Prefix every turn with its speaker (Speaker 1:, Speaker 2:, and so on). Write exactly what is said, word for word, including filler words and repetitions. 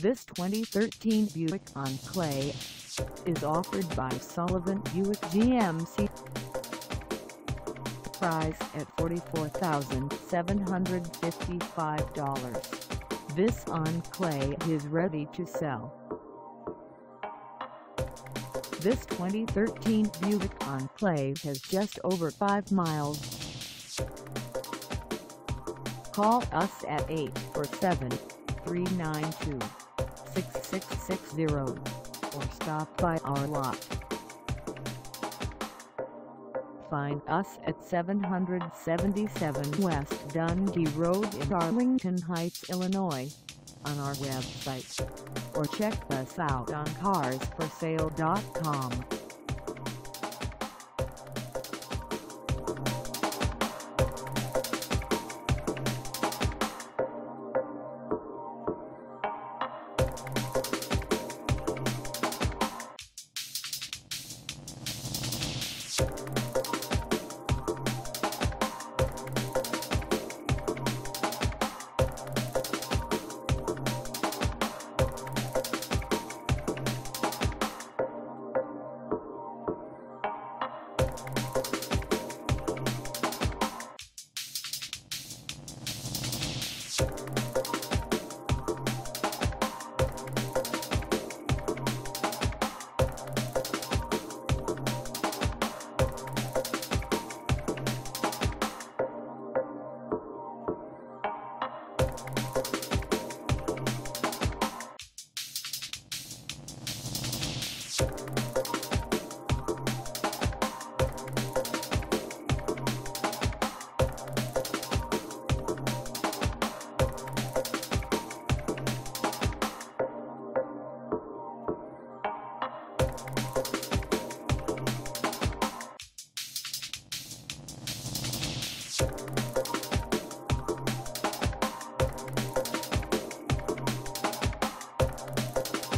Speaker 1: This twenty thirteen Buick Enclave is offered by Sullivan Buick G M C. Price at forty-four thousand seven hundred fifty-five dollars. This Enclave is ready to sell. This twenty thirteen Buick Enclave has just over five miles. Call us at eight four seven, three nine two, six six six zero or stop by our lot. Find us at seven seventy-seven West Dundee Road in Arlington Heights, Illinois, on our website, or check us out on cars for sale dot com.
Speaker 2: You